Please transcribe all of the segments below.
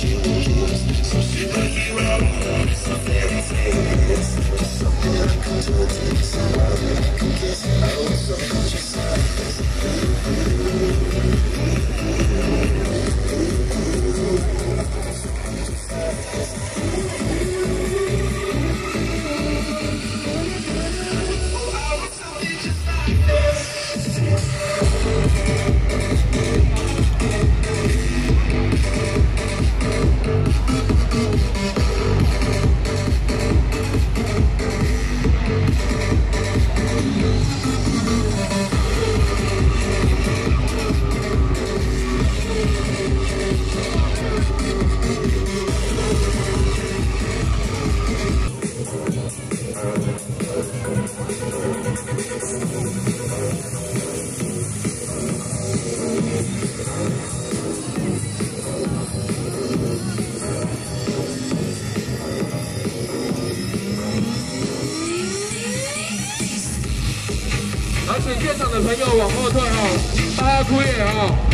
而请现场的朋友往后退大家哭也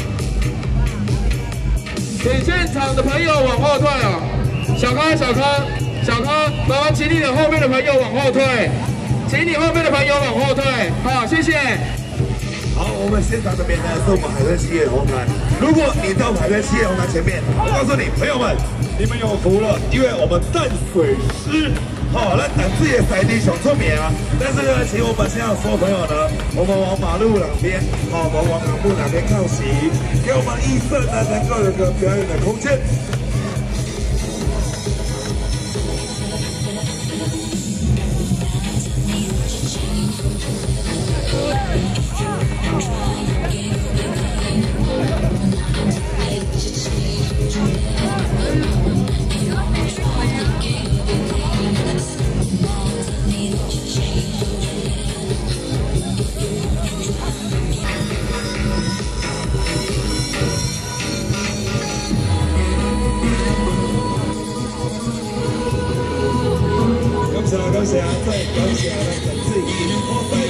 请现场的朋友往后退小康，麻烦请你的后面的朋友往后退，请你后面的朋友往后退，好，谢谢。 好，我们现场这边呢是我们海豚企业红毯。如果你到海豚企业红毯前面，我告诉你，朋友们，你们有福了，因为我们淡水师。 好，那胆子也塞地想出名啊！但是呢，请我们现在所有朋友呢，我们往马路两边，我们往马路两边靠齐，给我们艺社呢能够有个表演的空间。感謝，真係感謝，陳志賢，